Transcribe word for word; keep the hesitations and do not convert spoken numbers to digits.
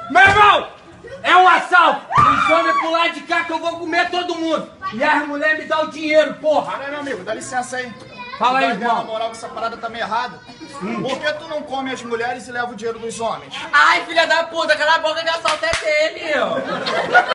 Meu irmão, é um assalto. Os homens pular de cá que eu vou comer todo mundo. E as mulheres me dão o dinheiro, porra. Peraí, meu amigo, dá licença aí. Fala aí, Tu dá ideia, irmão. na moral, que essa parada tá meio errada. Hum. Por que tu não come as mulheres e leva o dinheiro dos homens? Ai, filha da puta, cala a boca que assalto é dele, ó.